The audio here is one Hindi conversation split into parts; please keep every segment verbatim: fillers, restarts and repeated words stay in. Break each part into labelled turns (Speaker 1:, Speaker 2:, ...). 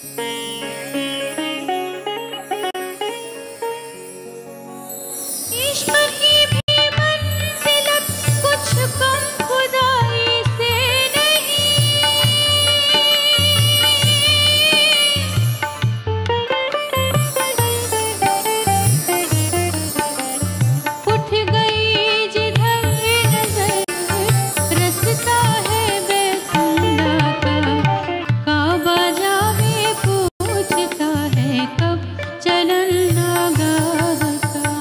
Speaker 1: इश्क की भी मंजिलत कुछ कम खुदाई से नहीं, उठ गई जिधर नजर रसता है बेखुदा का, काबा जावे पूछता है कब चलन आगाह का।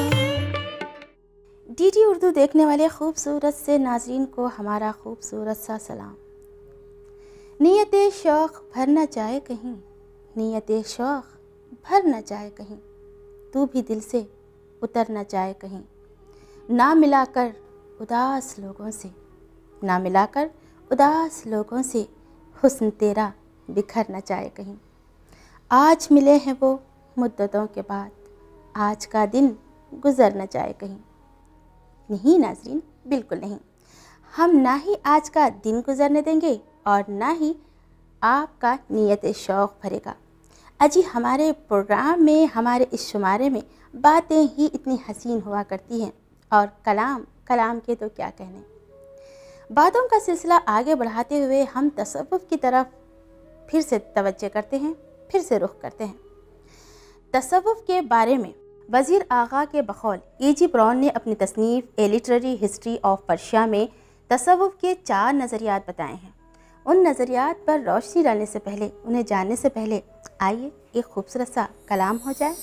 Speaker 2: डीडी उर्दू देखने वाले खूबसूरत से नाज़रीन को हमारा खूबसूरत सा सलाम। नीयत शौक़ भर न जाए कहीं, नीयत शौक़ भर न जाए कहीं, तू भी दिल से उतर न जाए कहीं, ना मिलाकर उदास लोगों से, ना मिलाकर उदास लोगों से हुस्न तेरा बिखर न जाए कहीं। आज मिले हैं वो मुद्दतों के बाद, आज का दिन गुज़र न जाए कहीं। नहीं नाज़रीन, बिल्कुल नहीं, हम ना ही आज का दिन गुजरने देंगे और ना ही आपका नीयत शौक़ भरेगा। अजी हमारे प्रोग्राम में, हमारे इस शुमारे में बातें ही इतनी हसीन हुआ करती हैं और कलाम कलाम के तो क्या कहने। बातों का सिलसिला आगे बढ़ाते हुए हम तसव्वुफ़ की तरफ फिर से तवज्जो करते हैं, फिर से रुख करते हैं। तसव्वुफ़ के बारे में वज़ीर आगा के बकौल ए जी ब्राउन ने अपनी तसनीफ़ a literary history of Persia में तसव्वुफ़ के चार नज़रियात बताए हैं। उन नज़रियात पर रोशनी डालने से पहले, उन्हें जानने से पहले आइए एक खूबसूरत सा कलाम हो जाए।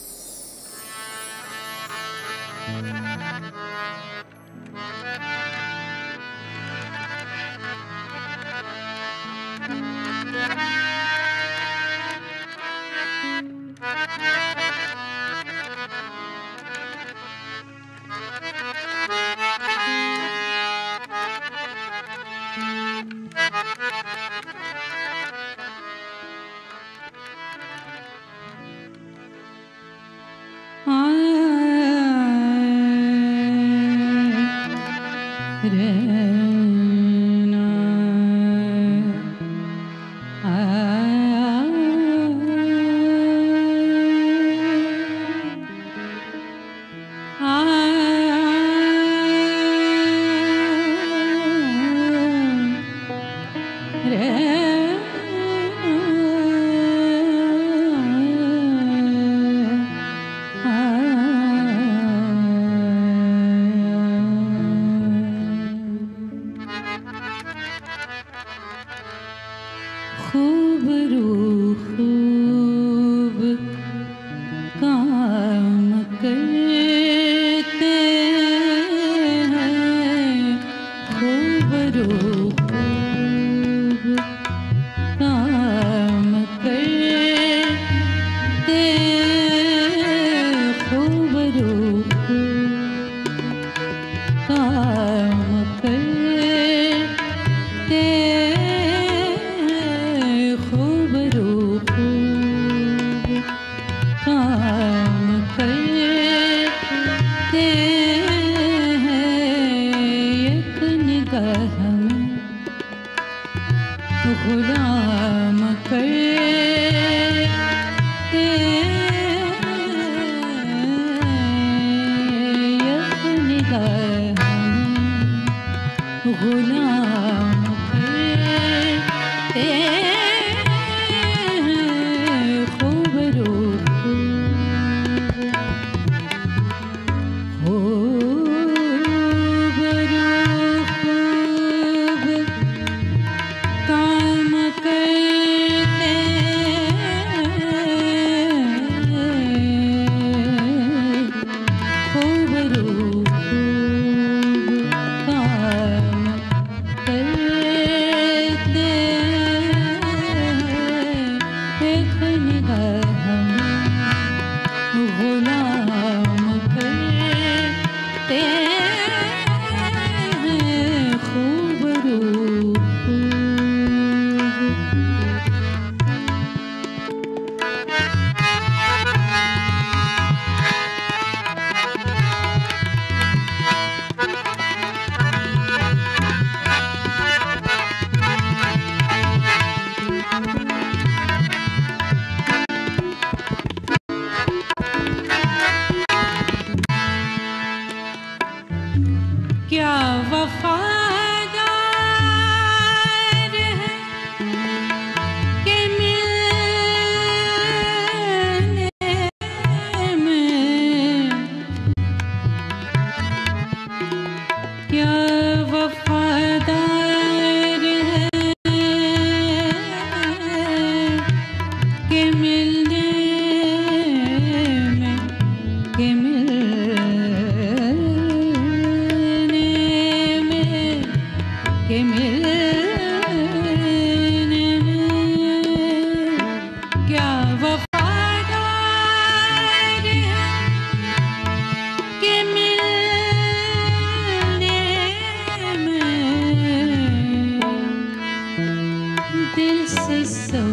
Speaker 1: खूब रूह खूब काम करते हैं, खूब रूह खूब काम करते, खूब रूह खूब काम करते, खूब रूह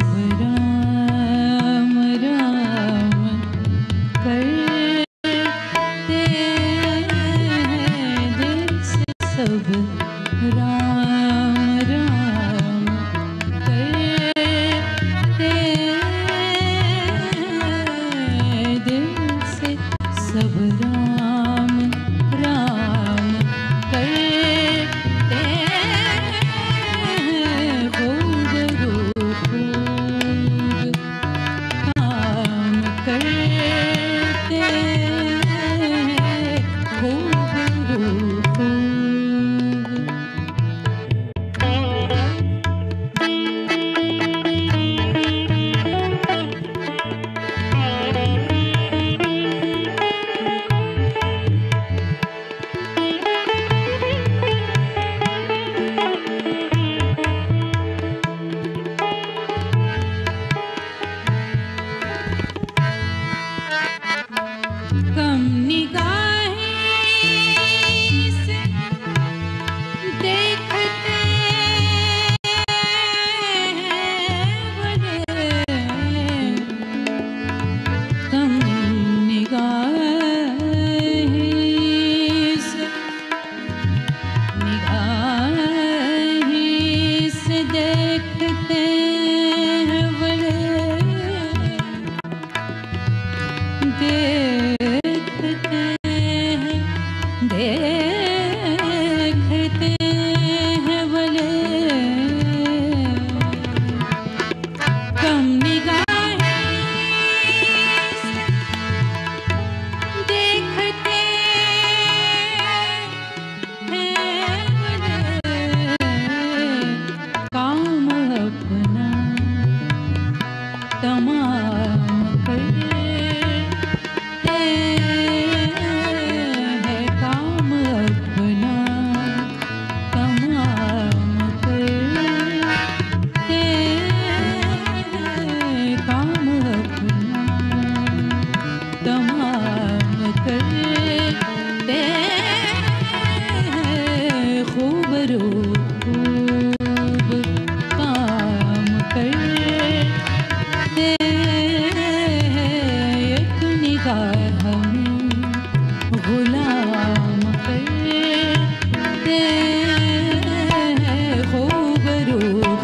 Speaker 1: सब राम राम करते हैं, दिल से सब राम राम करते हैं, दिल से सब राम राम करते हैं, खूब रूप काम करते हैं, खूब रूप कम निगाहें से देखते हैं बड़े, कम निगाहें से निगाहें से देखते हैं बड़े, देखते हैं देखते हैं भले, कम निगाहें से देखते हैं भले, काम अपना तमाम करते है, काम अपना तमाम करते हैं, काम अपना तमाम करते हैं, खूब रूप काम करते हैं, एक निगाह में गुलाम करते हैं, खूब रूप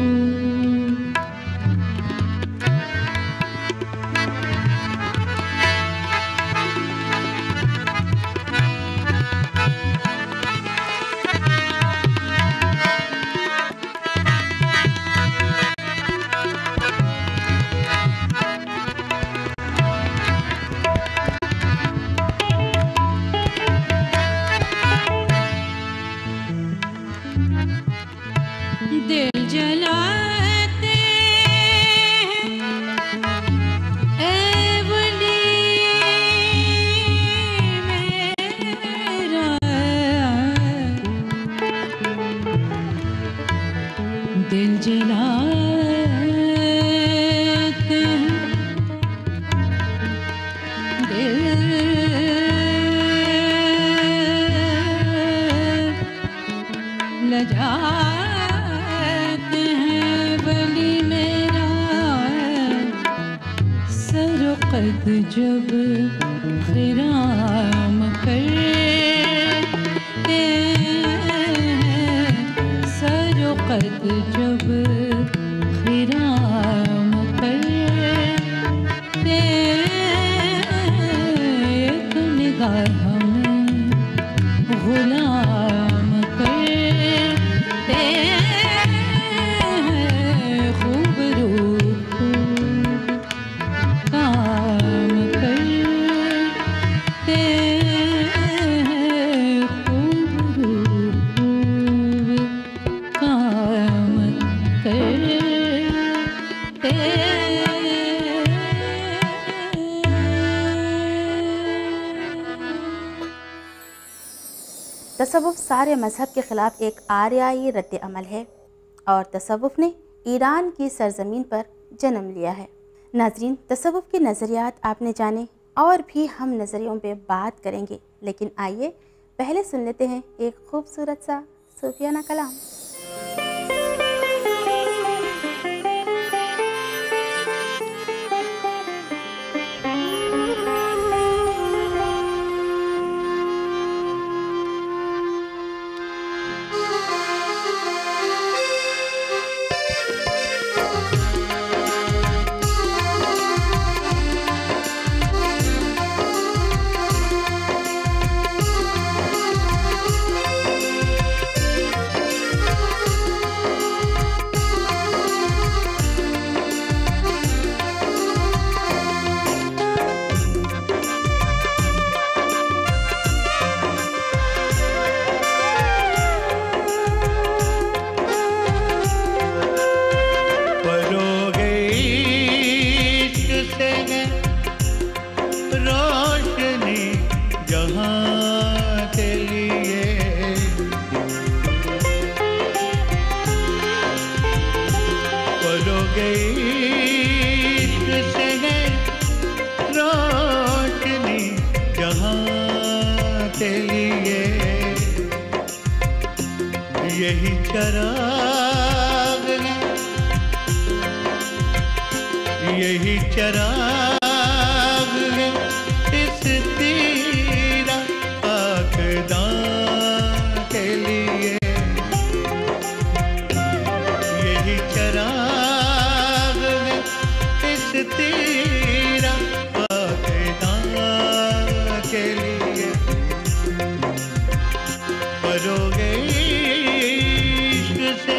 Speaker 1: दिल जलाते हैं, ए वली मेरा, दिल जलाते हैं, दिल लजाते हैं वली मेरा, सरक़त जब ख़िराम करते हैं, सरक़त जब ख़िराम करते हैं, एक निगाह में गुलाम करते हैं, खूब रूप काम करते हैं, खूब रूप काम करते
Speaker 2: तसव्वुफ़ सारे मज़हब के ख़िलाफ़ एक आर्याई रद्द अमल है और तसव्वुफ़ ने ईरान की सरज़मीन पर जन्म लिया है। नाज़रीन, तसव्वुफ़ के नज़रियात आपने जाने और भी हम नज़रियों पे बात करेंगे, लेकिन आइए पहले सुन लेते हैं एक खूबसूरत सा सूफियाना कलाम।
Speaker 3: यही चराग है, यही चराग है इस तेरा आकदां के लिए। यही चराग है इस तेरा आकदां के लिए। करोगे इश्क से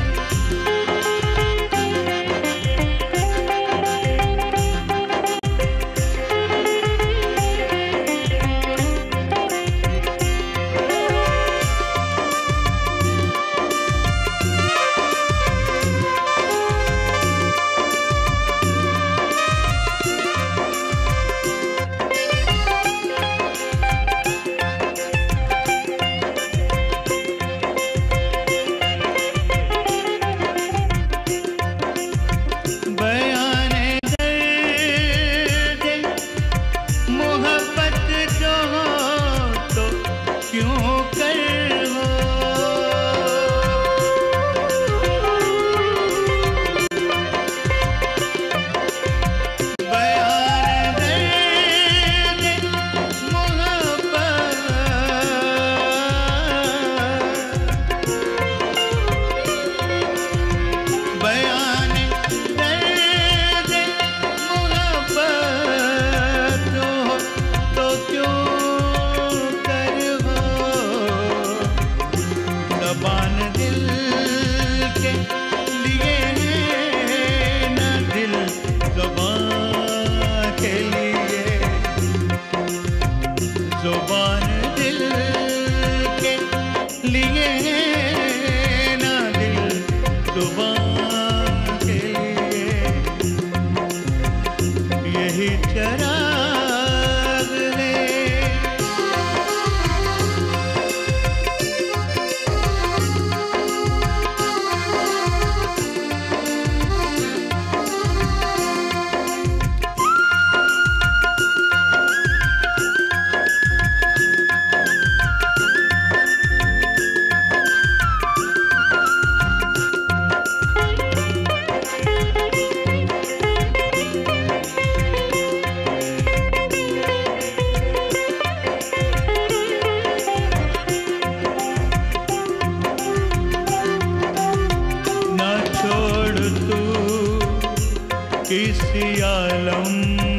Speaker 3: किसी आलम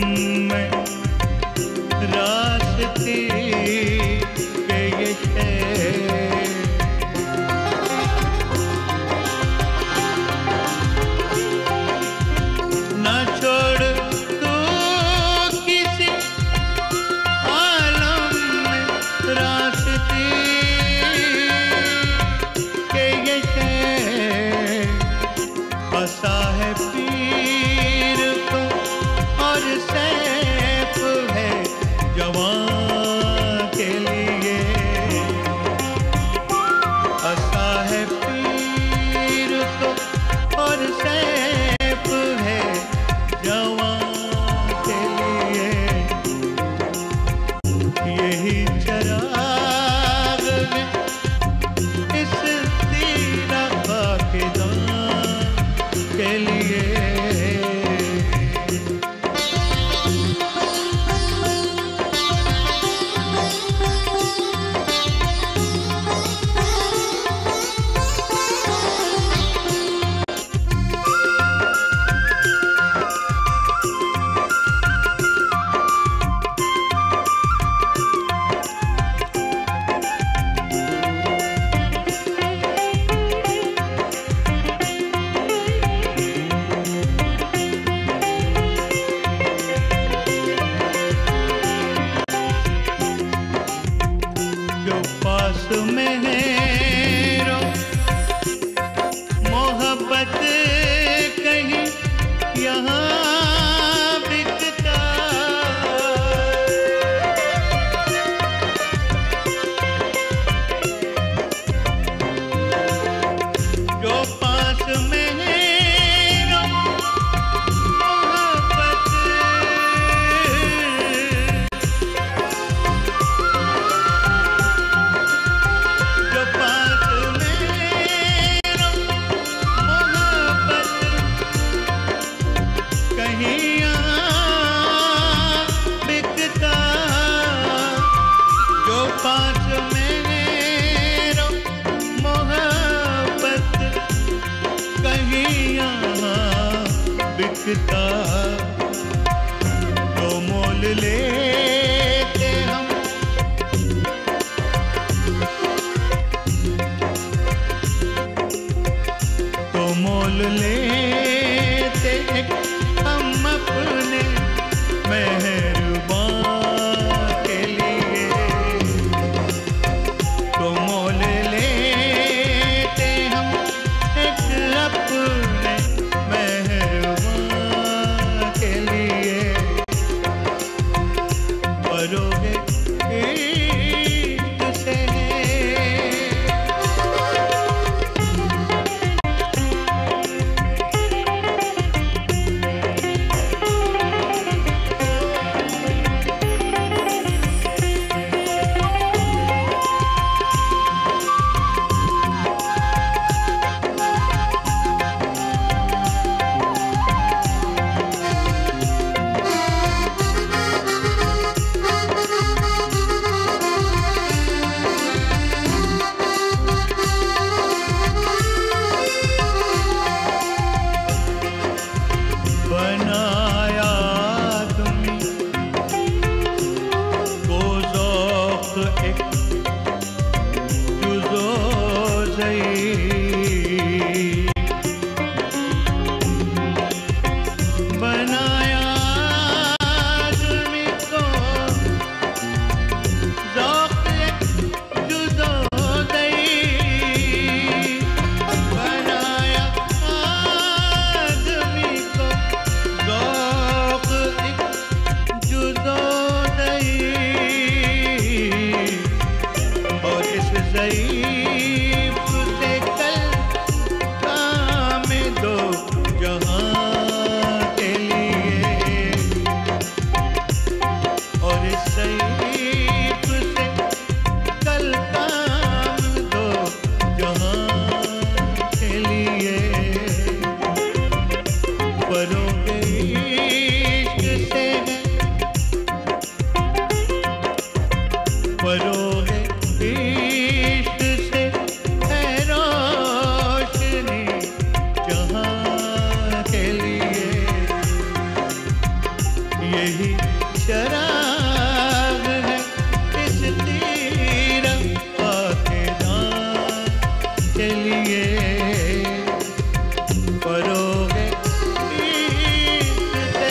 Speaker 3: में रास्ते के ये शहर, ना छोड़ तू किसी आलम में रास्ते के ये शहर। फंसा है पीर को और सैफ है जवान के लिए। फंसा है पीर को और सैफ है जवान के लिए। यही चराग है इस तेरा आकदां के लिए। जो पास में है रो मोहब्बत कहीं यहाँ बिकता। जो पास में है रो मोहब्बत जो पास में बिकता जो मोल लेते हम तो मोल लेते हम अपने मेहरबान के लिए तो मोल लेते हम एक अपने मेहरबान के लिए परोगे इश्क से बनाया तुम्हें को ज़ौक़ एक जुज़ो ज़ई बनाया तुम्हें को ज़ौक़ एक जुज़ो ज़ई बनाया आदमी को ज़ौक़ एक जुज़ो ज़ई और इस ज़ईफ़ से कल काम दो जहां के लिए और इस ज़ईफ़ से कल काम दो जहां के लिए परोगे इश्क से परोगे इश्क से है रोशनी जहां के लिए यही शराब है इस तीरथ खातेदार के लिए परोगे इश्क से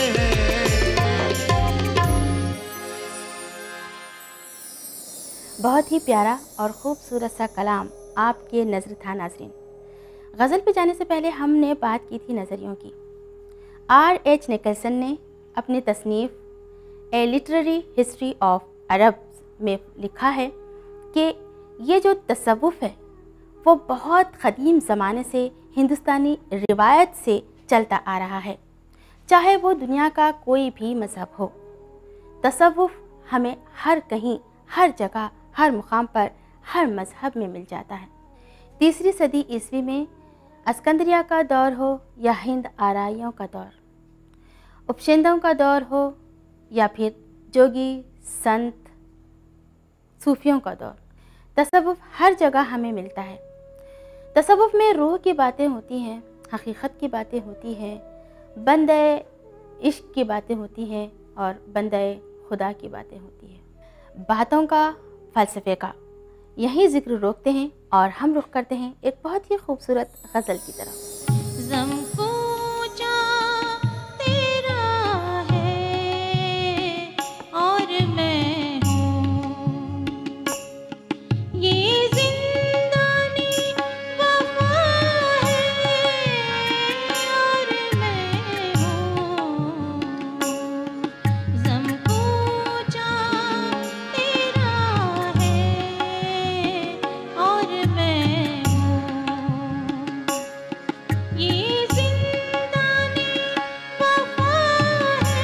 Speaker 2: बहुत ही प्यारा और ख़ूबसूरत सा कलाम आपके नज़र था नाज़रीन। गज़ल पे जाने से पहले हमने बात की थी नज़रियों की। आर एच निकलसन ने अपनी तसनीफ़ a literary history of Arab में लिखा है कि ये जो तसव्वुफ़ है वो बहुत क़दीम ज़माने से हिंदुस्तानी रिवायत से चलता आ रहा है, चाहे वो दुनिया का कोई भी मज़हब हो। तसव्वुफ़ हमें हर कहीं, हर जगह, हर मुकाम पर, हर मज़हब में मिल जाता है। तीसरी सदी ईस्वी में अस्कंदरिया का दौर हो या हिंद आराइयों का दौर, उपशेंदों का दौर हो या फिर जोगी संत सूफियों का दौर, तसव्वुफ़ हर जगह हमें मिलता है। तसव्वुफ़ में रूह की बातें होती हैं, हकीकत की बातें होती हैं, बंदे इश्क की बातें होती हैं और बंदे खुदा की बातें होती हैं। बातों का, फ़लसफ़े का यही ज़िक्र रोकते हैं और हम रुख करते हैं एक बहुत ही खूबसूरत गज़ल की तरफ।
Speaker 1: ज़मपूचा तेरा है और मैं हूँ, ये ज़िंदानी वफ़ा है और मैं हूँ। ज़मपूचा तेरा है और मैं हूँ, ये ज़िंदानी वफ़ा है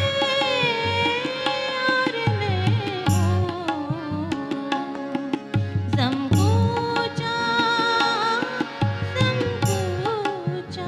Speaker 1: और मैं हूँ। ज़मपूचा ज़मपूचा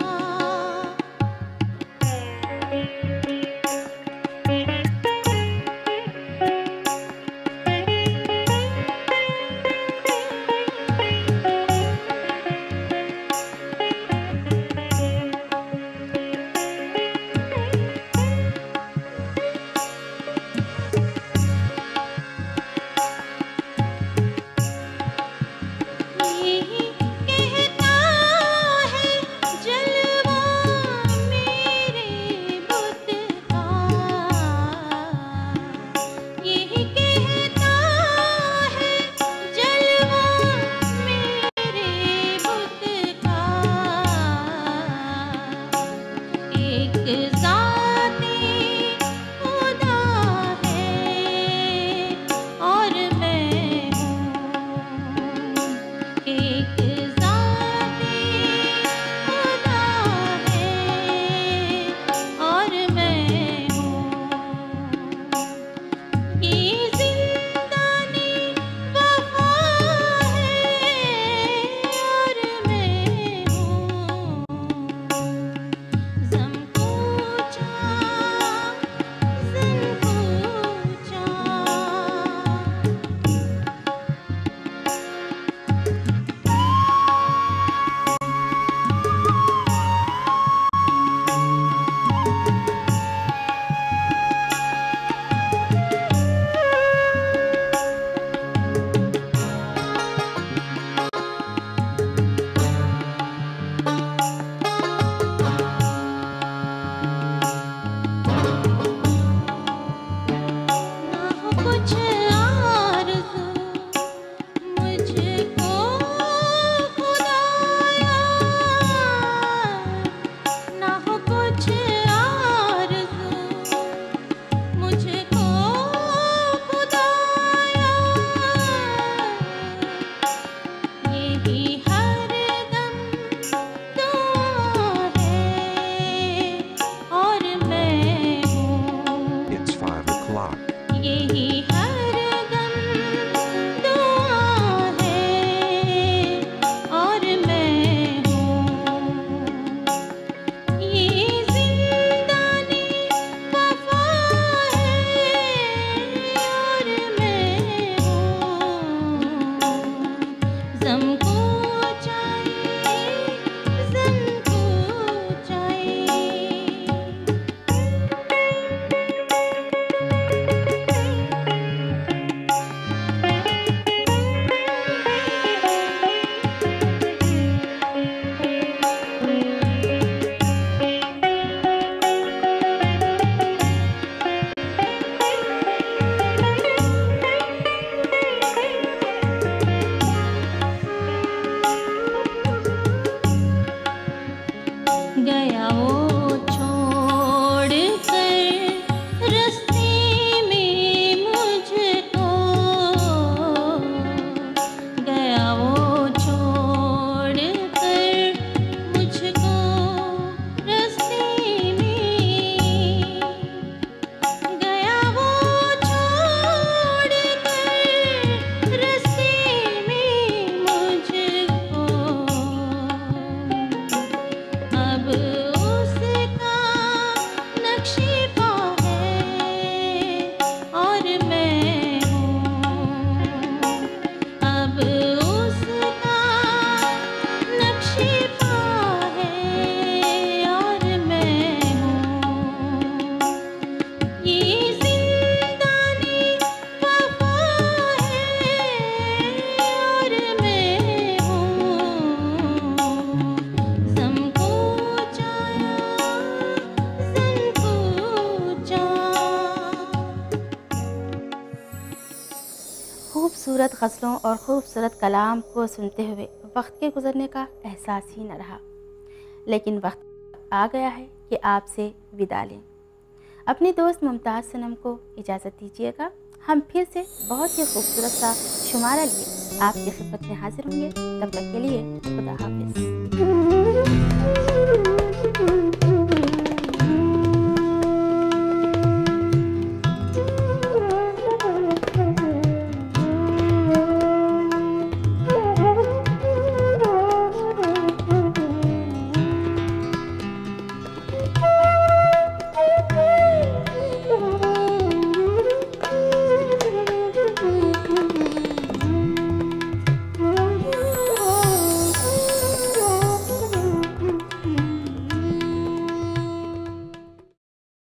Speaker 2: खूबसूरत गज़लों और ख़ूबसूरत कलाम को सुनते हुए वक्त के गुज़रने का एहसास ही न रहा, लेकिन वक्त आ गया है कि आपसे विदा लें। अपनी दोस्त मुमताज़ सनम को इजाज़त दीजिएगा। हम फिर से बहुत ही खूबसूरत सा शुमारा लिए आपकी खिदमत में हाजिर होंगे। तब तक के लिए खुदा हाफिज़।